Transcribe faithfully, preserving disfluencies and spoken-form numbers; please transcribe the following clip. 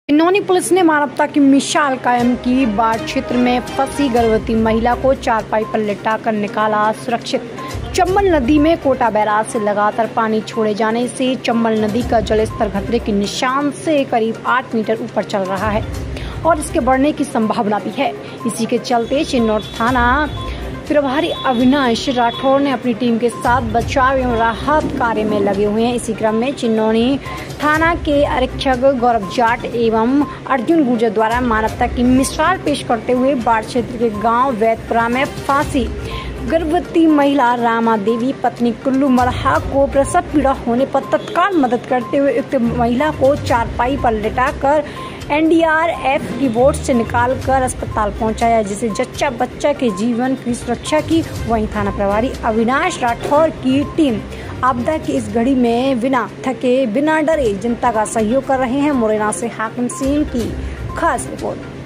Chinnauni police ने मानवता की मिसाल कायम की। बाढ़ क्षेत्र में फंसी गर्भवती महिला को चारपाई पर लिटाकर निकाला सुरक्षित। चंबल नदी में कोटा बैराज से लगातार पानी छोड़े जाने से चंबल नदी का जलस्तर खतरे के निशान से करीब आठ मीटर ऊपर चल रहा है और इसके बढ़ने की संभावना भी है। इसी के चलते चिन्नौर थाना प्रभारी अविनाश राठौर ने अपनी टीम के साथ बचाव एवं राहत कार्य में लगे हुए हैं। इसी क्रम में चिन्नौनी थाना के आरक्षक गौरव जाट एवं अर्जुन गुर्जर द्वारा मानवता की मिसाल पेश करते हुए बाढ़ क्षेत्र के गांव वैदपुरा में फांसी गर्भवती महिला रामा देवी पत्नी कुल्लू मरहा को प्रसव पीड़ा होने पर तत्काल मदद करते हुए उक्त महिला को चारपाई पर लिटाकर एन डी आर एफ की बोट से निकालकर अस्पताल पहुंचाया, जिसे जच्चा बच्चा के जीवन की सुरक्षा की। वहीं थाना प्रभारी अविनाश राठौर की टीम आपदा की इस घड़ी में बिना थके बिना डरे जनता का सहयोग कर रहे हैं। मुरैना से हाकिम सिंह की खास रिपोर्ट।